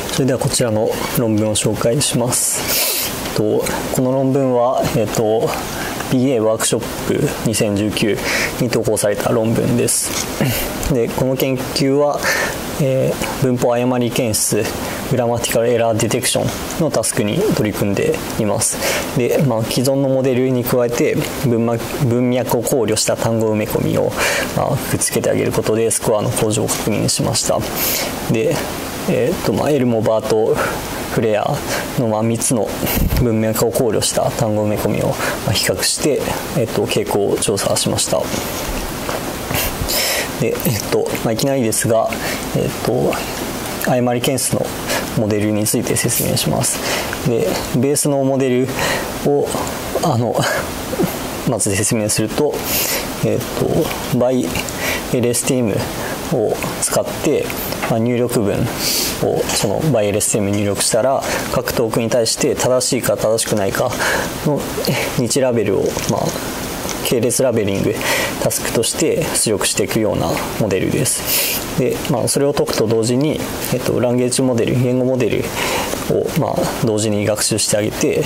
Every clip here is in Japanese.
それではこちらの論文を紹介します。この論文は、BA ワークショップ2019に投稿された論文です。でこの研究は、文法誤り検出グラマティカルエラーディテクションのタスクに取り組んでいます。で、既存のモデルに加えて文脈を考慮した単語埋め込みを、くっつけてあげることでスコアの向上を確認しました。で、エルモ、バート、フレアの3つの文脈を考慮した単語埋め込みを比較して、傾向を調査しました。で、いきなりですが、誤り検出のモデルについて説明します。で、ベースのモデルをまず説明すると、by LSTM を使って入力文をその by LSTM に入力したら各トークンに対して正しいか正しくないかの日ラベルを系列ラベリングタスクとして出力していくようなモデルです。で、それを解くと同時に、ランゲージモデル、言語モデルを同時に学習してあげて、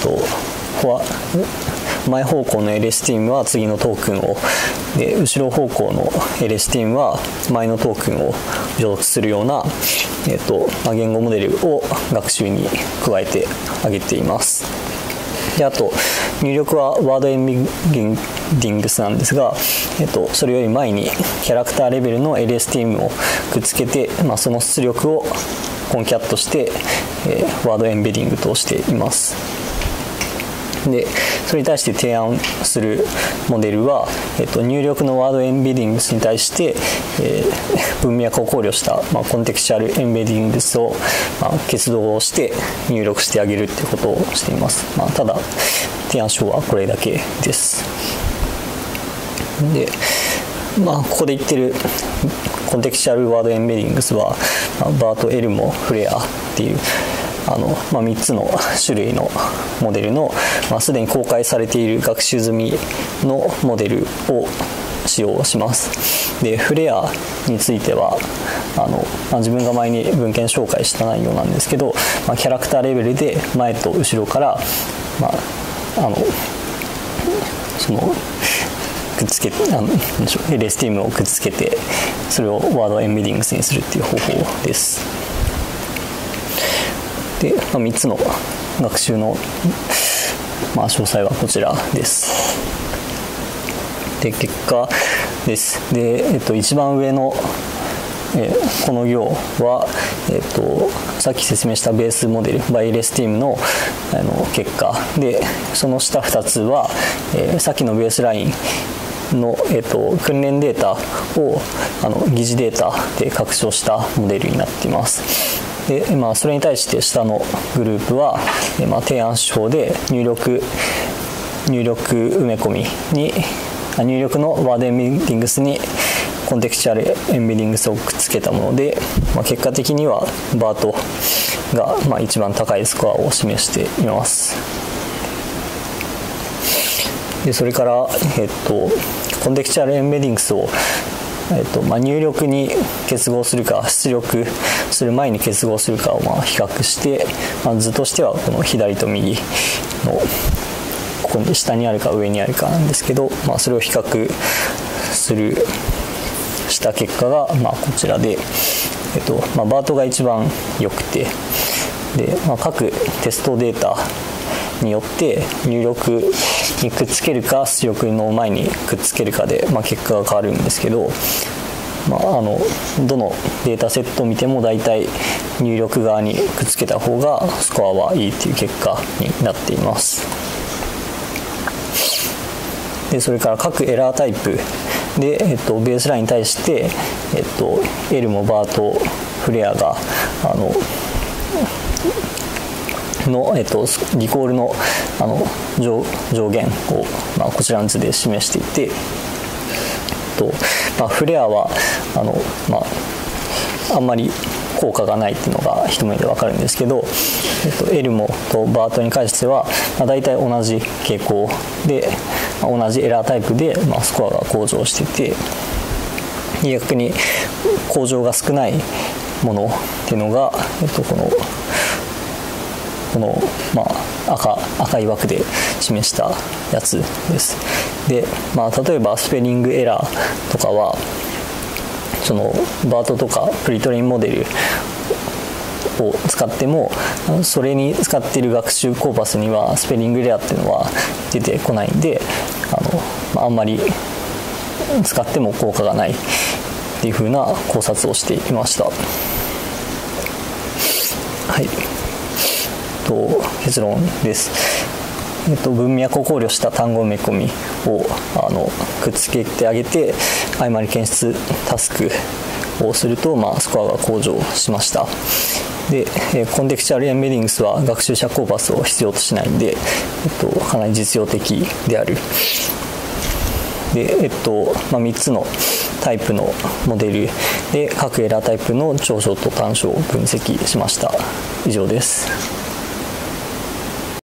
前方向の LSTM は次のトークンを、で後ろ方向の LSTM は前のトークンを除読するような、言語モデルを学習に加えてあげています。であと入力はワードエンビディングスなんですが、それより前にキャラクターレベルの LSTM をくっつけて、その出力をコンキャットして、ワードエンベディングとしています。でそれに対して提案するモデルは、入力のワードエンベディングスに対して、文脈を考慮した、コンテクチャルエンベディングスを、結動して入力してあげるっていうことをしています。ただ提案書はこれだけです。で、ここで言ってるコンテクチャルワードエンベディングスは、バート、エルモ、フレアっていう3つの種類のモデルの、すでに公開されている学習済みのモデルを使用します。でフレアについては自分が前に文献紹介した内容なんですけど、キャラクターレベルで前と後ろから、そのくっつけてLSTM をくっつけてそれをワードエンベディングスにするっていう方法です。で3つの学習の、詳細はこちらです。で結果です。で、一番上の、この行は、さっき説明したベースモデル by LSTM の、結果で、その下2つは、さっきのベースラインの、訓練データを疑似データで拡張したモデルになっています。でそれに対して下のグループは、提案手法で入力埋め込みに入力のワードエンベディングスにコンテクチャルエンベディングスをくっつけたもので、結果的にはバートが、一番高いスコアを示しています。でそれから、コンテクチャルエンベディングスを入力に結合するか出力する前に結合するかを比較して、図としてはこの左と右のここに下にあるか上にあるかなんですけど、それを比較した結果がこちらで、バートが一番良くて、で、各テストデータによって入力にくっつけるか出力の前にくっつけるかで、結果が変わるんですけど、どのデータセットを見ても大体入力側にくっつけた方がスコアはいいっていう結果になっています。でそれから各エラータイプで、ベースラインに対して、エルモ、バート、フレアがリコールの上限を、こちらの図で示していて、フレアはあんまり効果がないっていうのが一目で分かるんですけど、エルモとバートに関しては、大体同じ傾向で同じエラータイプで、スコアが向上していて、逆に向上が少ないものっていうのが、この赤い枠で示したやつです。で、例えばスペリングエラーとかはそのバートとかプリトレインモデルを使ってもそれに使っている学習コーパスにはスペリングエラーっていうのは出てこないんで、あんまり使っても効果がないっていう風な考察をしていました。はい。結論です。文脈を考慮した単語埋め込みをくっつけてあげて誤り検出タスクをすると、スコアが向上しました。で、コンテクチュアルエンベディングスは学習者コーパスを必要としないんで、かなり実用的である。で、3つのタイプのモデルで各エラータイプの長所と短所を分析しました。以上です。